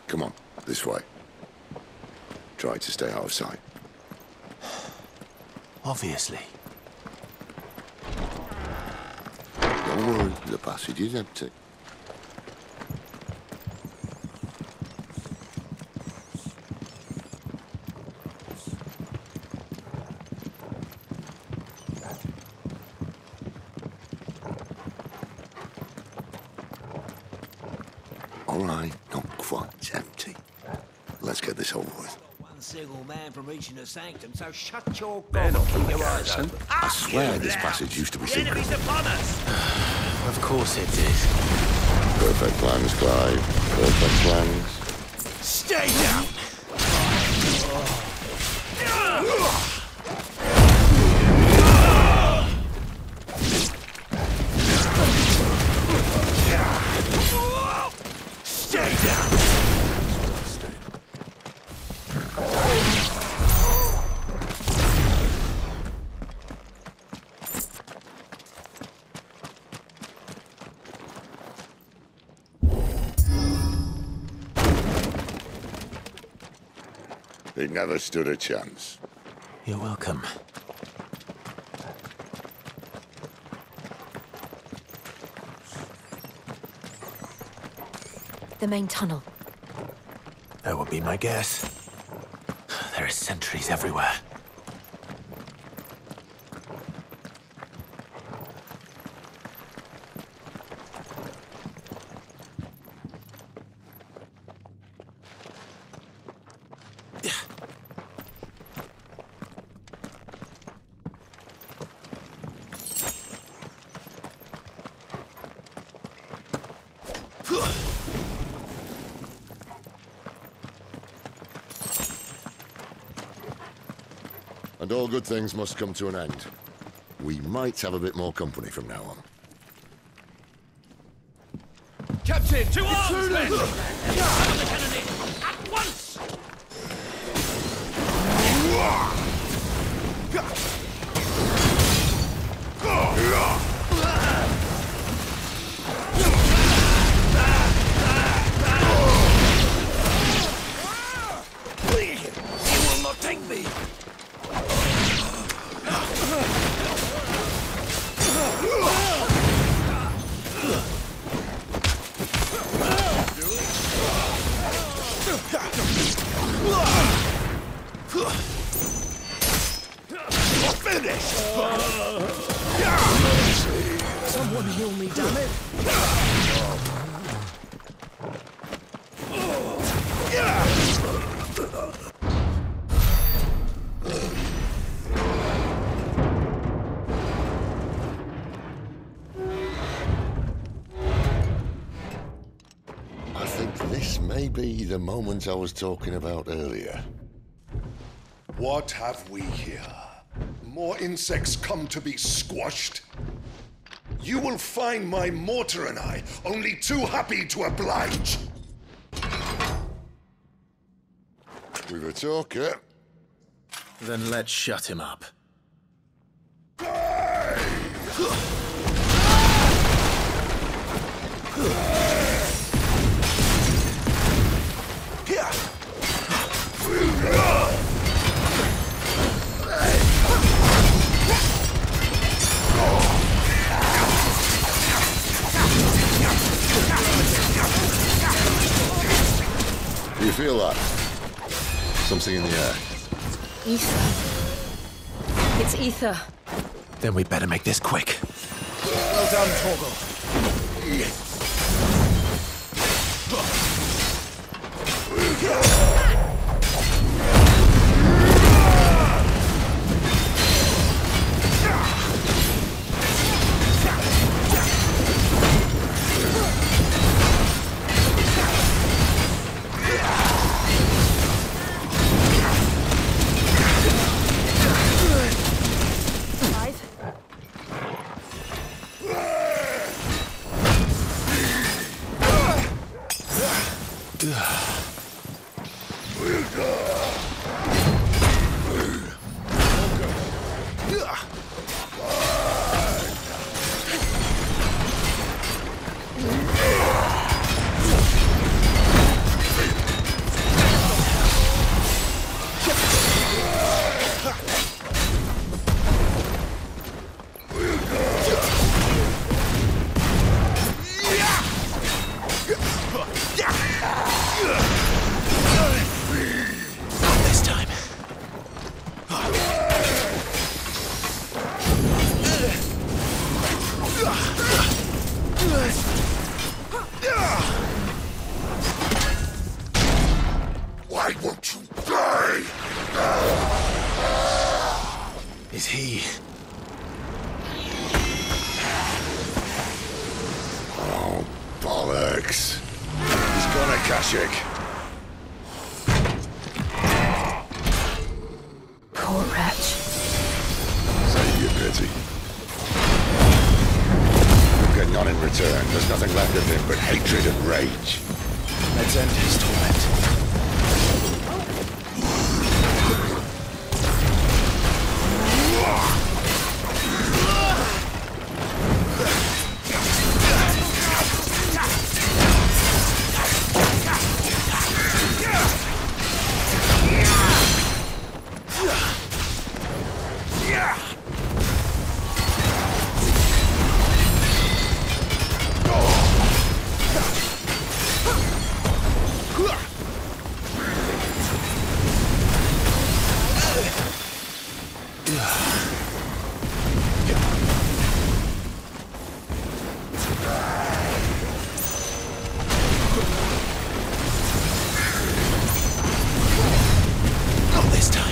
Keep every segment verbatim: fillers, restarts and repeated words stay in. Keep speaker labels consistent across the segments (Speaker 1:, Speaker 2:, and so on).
Speaker 1: Come on, this way. Try to stay out of sight.
Speaker 2: Obviously.
Speaker 1: Don't worry, the passage is empty. All right, not quite empty. Let's get this over with.
Speaker 3: One single man from reaching the sanctum, so shut your
Speaker 4: They're not from the
Speaker 3: your eyes
Speaker 4: garrison.
Speaker 3: open.
Speaker 1: I swear this passage used to be
Speaker 3: The
Speaker 1: secret.
Speaker 3: enemy's upon us!
Speaker 2: Of course it is.
Speaker 1: Perfect plans, Clive. Perfect plans.
Speaker 2: Stay down! Stay down!
Speaker 1: He never stood a chance.
Speaker 2: You're welcome.
Speaker 5: The main tunnel.
Speaker 2: That would be my guess. There are sentries everywhere.
Speaker 1: And all good things must come to an end. We might have a bit more company from now on.
Speaker 3: Captain, to arms, men! Cover the cannon at once! You will not take me!
Speaker 2: Finish!
Speaker 3: Someone heal me, damn it!
Speaker 1: I think this may be the moment I was talking about earlier.
Speaker 6: What have we here? More insects come to be squashed? You will find my mortar and I only too happy to oblige.
Speaker 1: We've a talker.
Speaker 2: Then let's shut him up.
Speaker 1: Do you feel that? Something in the air.
Speaker 5: Ether. It's ether.
Speaker 2: Then we better make this quick.
Speaker 3: Well done, Torgal.
Speaker 6: I want to die!
Speaker 2: Is he?
Speaker 6: Oh, bollocks. He's gone, Akashic.
Speaker 5: Poor wretch.
Speaker 6: Save your pity. We'll get none in return. There's nothing left of him but hatred and rage.
Speaker 2: Let's end his torment. Not this time.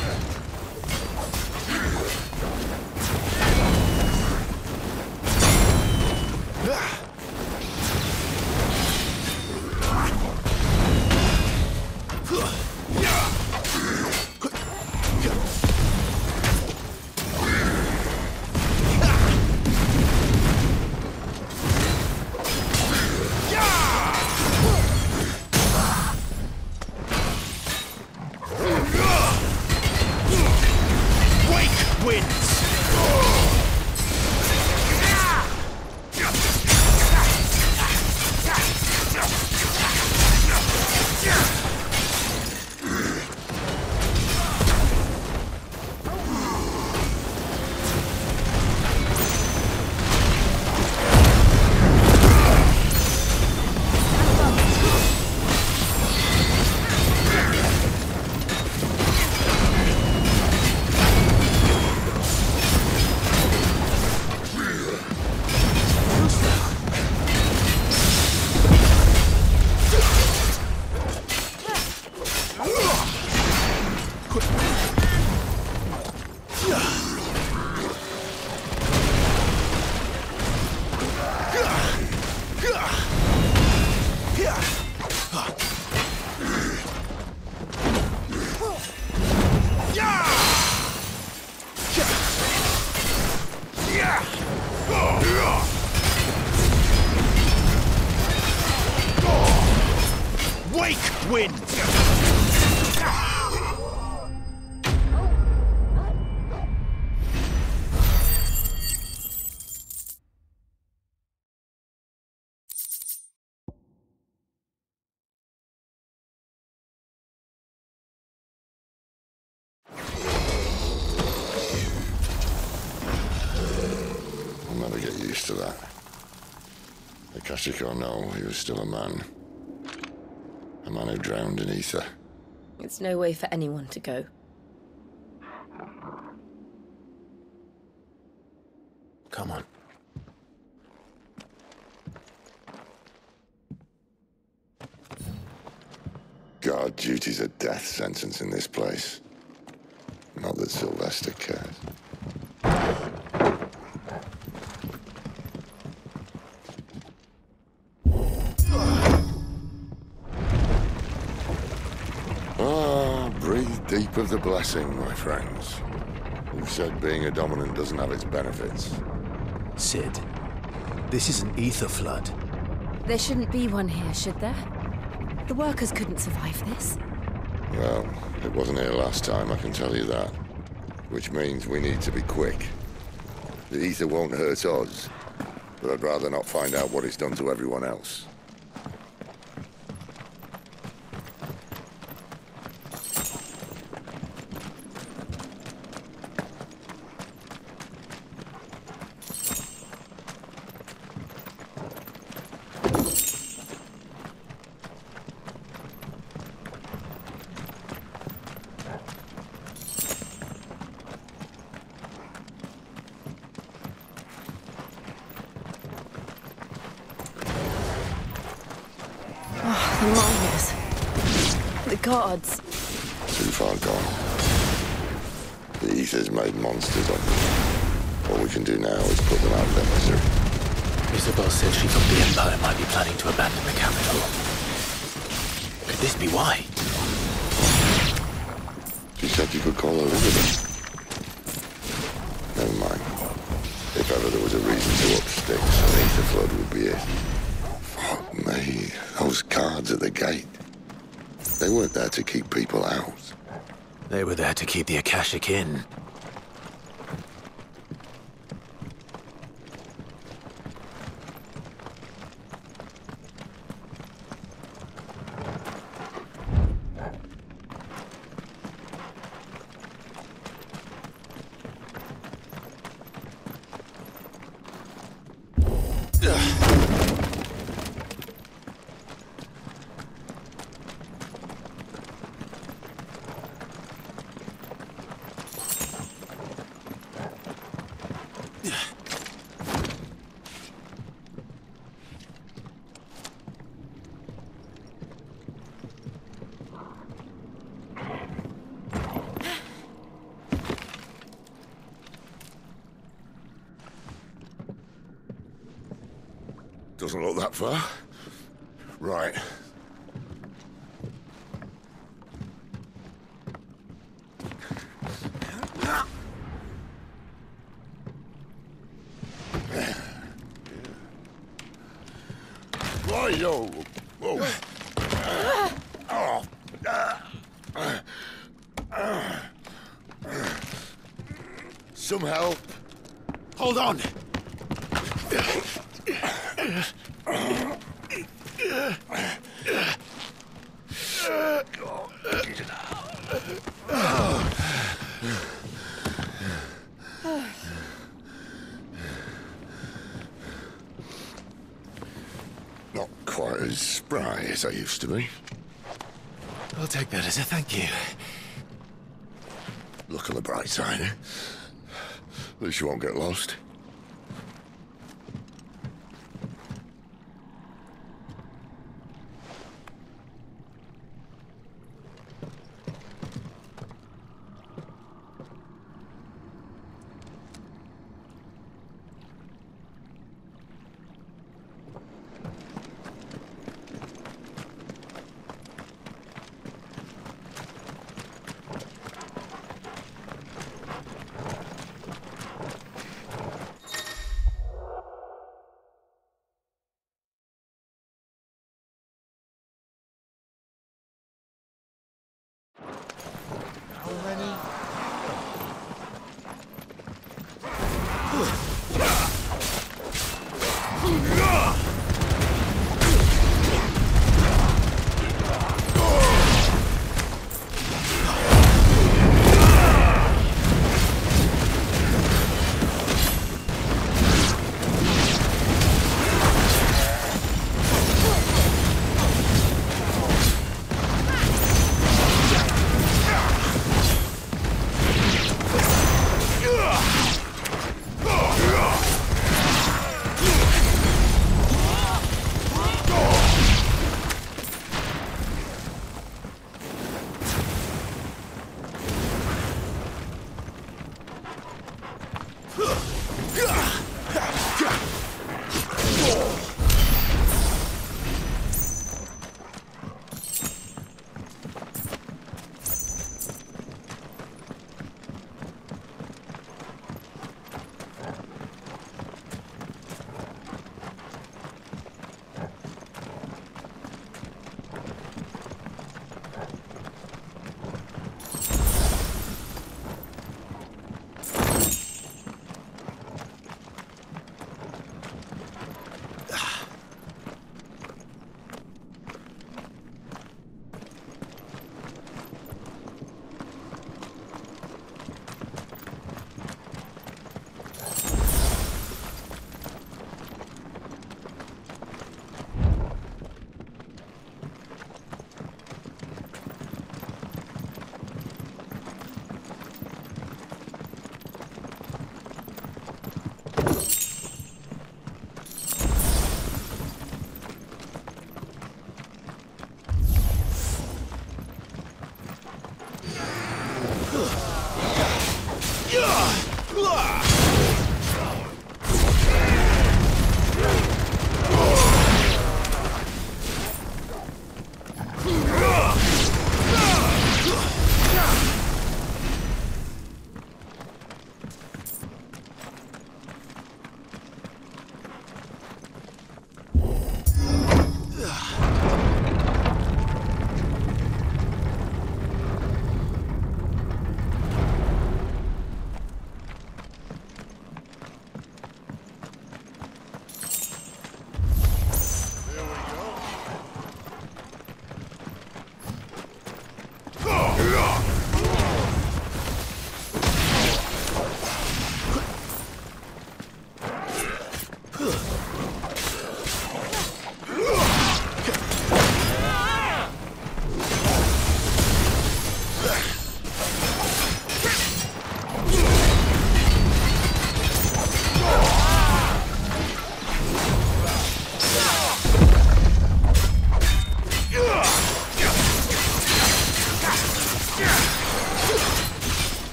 Speaker 2: Wake wins! Wake wins!
Speaker 6: I'll never get used to that. Akashic or no, he was still a man. A man who drowned in ether.
Speaker 5: It's no way for anyone to go.
Speaker 2: Come on.
Speaker 6: God, duty's a death sentence in this place. Not that Sylvester cares. Ah, breathe deep of the blessing, my friends. Who said being a dominant doesn't have its benefits?
Speaker 2: Sid, this is an ether flood.
Speaker 5: There shouldn't be one here, should there? The workers couldn't survive this.
Speaker 6: Well, it wasn't here last time, I can tell you that. Which means we need to be quick. The ether won't hurt us, but I'd rather not find out what it's done to everyone else.
Speaker 5: The gods.
Speaker 1: Too far gone. The Aether's made monsters of them. All we can do now is put them out of their misery.
Speaker 2: Isabel said she thought the Empire might be planning to abandon the capital. Could this be why?
Speaker 1: She said you could call her Elizabeth. Never mind. If ever there was a reason to up sticks, an Aether flood would be it. Fuck me. Those guards at the gate. They weren't there to keep people out.
Speaker 2: They were there to keep the Akashic in.
Speaker 1: Doesn't look that far. Right. Right, yo. Whoa. Oh. Some help.
Speaker 2: Hold on!
Speaker 1: Not quite as spry as I used to be.
Speaker 2: I'll take that as a thank you.
Speaker 1: Look on the bright side, eh? At least you won't get lost.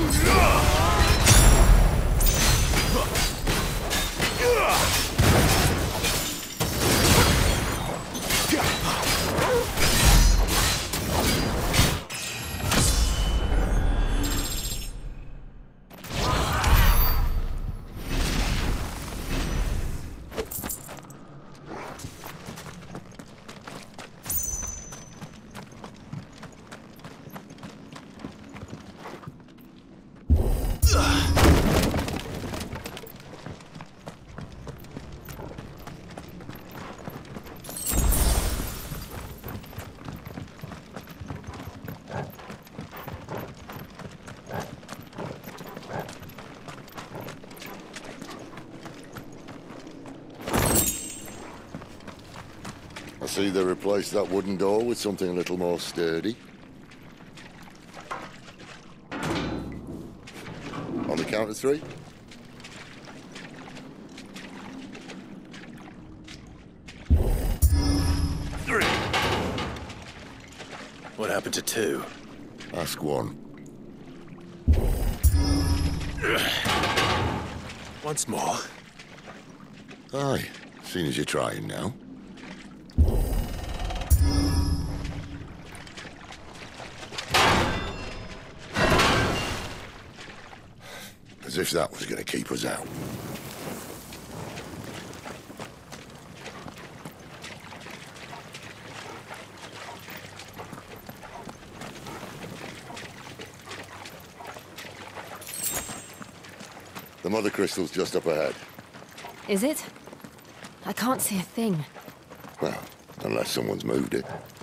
Speaker 1: I see they replaced that wooden door with something a little more sturdy. On the count of three.
Speaker 2: Three. What happened to two?
Speaker 1: Ask one.
Speaker 2: Once more.
Speaker 1: Aye, seeing as you're trying now. As if that was going to keep us out. The mother crystal's just up ahead.
Speaker 5: Is it? I can't see a thing.
Speaker 1: Well, unless someone's moved it.